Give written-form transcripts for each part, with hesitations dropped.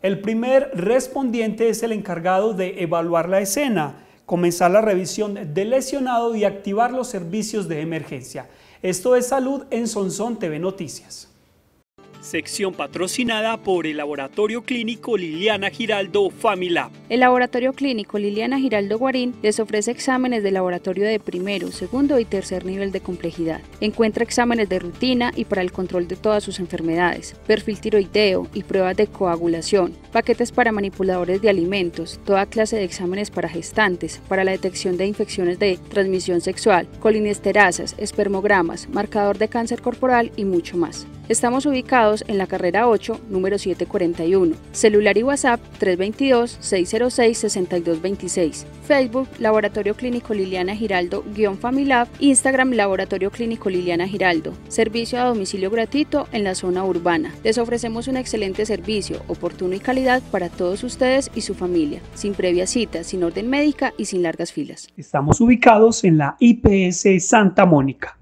El primer respondiente es el encargado de evaluar la escena, comenzar la revisión del lesionado y activar los servicios de emergencia. Esto es Salud en Sonsón TV Noticias. Sección patrocinada por el Laboratorio Clínico Liliana Giraldo Familab. El Laboratorio Clínico Liliana Giraldo Guarín les ofrece exámenes de laboratorio de primero, segundo y tercer nivel de complejidad. Encuentra exámenes de rutina y para el control de todas sus enfermedades, perfil tiroideo y pruebas de coagulación, paquetes para manipuladores de alimentos, toda clase de exámenes para gestantes, para la detección de infecciones de transmisión sexual, colinesterasas, espermogramas, marcador de cáncer corporal y mucho más. Estamos ubicados en la carrera 8, número 741. Celular y WhatsApp 322-606-6226. Facebook, Laboratorio Clínico Liliana Giraldo-Familab. Instagram, Laboratorio Clínico Liliana Giraldo. Servicio a domicilio gratuito en la zona urbana. Les ofrecemos un excelente servicio, oportuno y calidad para todos ustedes y su familia, sin previa cita, sin orden médica y sin largas filas. Estamos ubicados en la IPS Santa Mónica.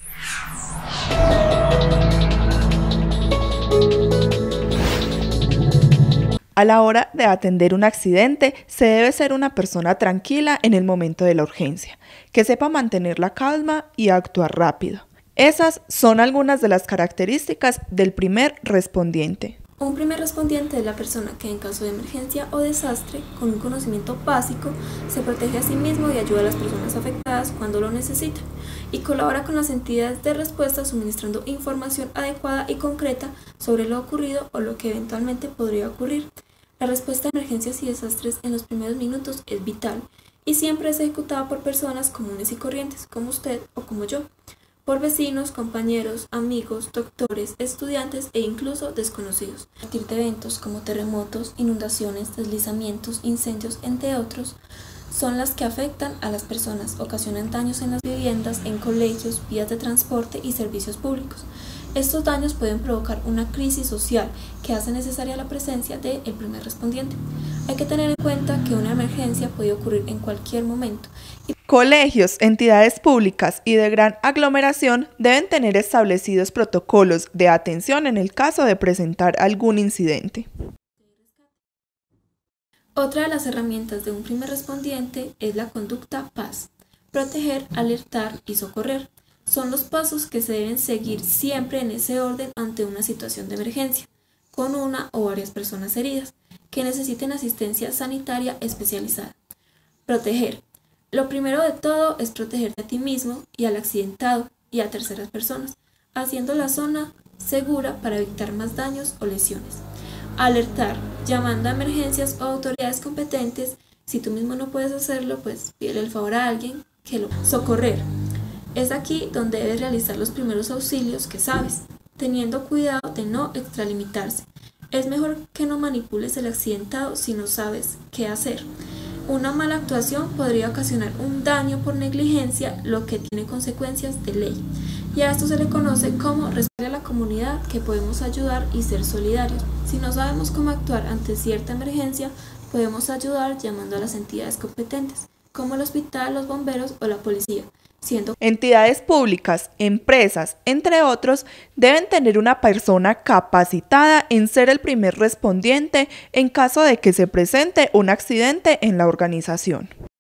A la hora de atender un accidente, se debe ser una persona tranquila en el momento de la urgencia, que sepa mantener la calma y actuar rápido. Esas son algunas de las características del primer respondiente. Un primer respondiente es la persona que en caso de emergencia o desastre, con un conocimiento básico, se protege a sí mismo y ayuda a las personas afectadas cuando lo necesitan, y colabora con las entidades de respuesta suministrando información adecuada y concreta sobre lo ocurrido o lo que eventualmente podría ocurrir. La respuesta a emergencias y desastres en los primeros minutos es vital y siempre es ejecutada por personas comunes y corrientes, como usted o como yo, por vecinos, compañeros, amigos, doctores, estudiantes e incluso desconocidos. A partir de eventos como terremotos, inundaciones, deslizamientos, incendios, entre otros, son las que afectan a las personas, ocasionan daños en las viviendas, en colegios, vías de transporte y servicios públicos. Estos daños pueden provocar una crisis social que hace necesaria la presencia del primer respondiente. Hay que tener en cuenta que una emergencia puede ocurrir en cualquier momento. Colegios, entidades públicas y de gran aglomeración deben tener establecidos protocolos de atención en el caso de presentar algún incidente. Otra de las herramientas de un primer respondiente es la conducta PAS: proteger, alertar y socorrer. Son los pasos que se deben seguir siempre en ese orden ante una situación de emergencia, con una o varias personas heridas que necesiten asistencia sanitaria especializada. Proteger. Lo primero de todo es protegerte a ti mismo y al accidentado y a terceras personas, haciendo la zona segura para evitar más daños o lesiones. Alertar, llamando a emergencias o autoridades competentes. Si tú mismo no puedes hacerlo, pues pídele el favor a alguien que lo. Socorrer. Es aquí donde debes realizar los primeros auxilios que sabes, teniendo cuidado de no extralimitarse. Es mejor que no manipules el accidentado si no sabes qué hacer. Una mala actuación podría ocasionar un daño por negligencia, lo que tiene consecuencias de ley. Y a esto se le conoce como responder a la comunidad, que podemos ayudar y ser solidarios. Si no sabemos cómo actuar ante cierta emergencia, podemos ayudar llamando a las entidades competentes, como el hospital, los bomberos o la policía. Entidades públicas, empresas, entre otros, deben tener una persona capacitada en ser el primer respondiente en caso de que se presente un accidente en la organización.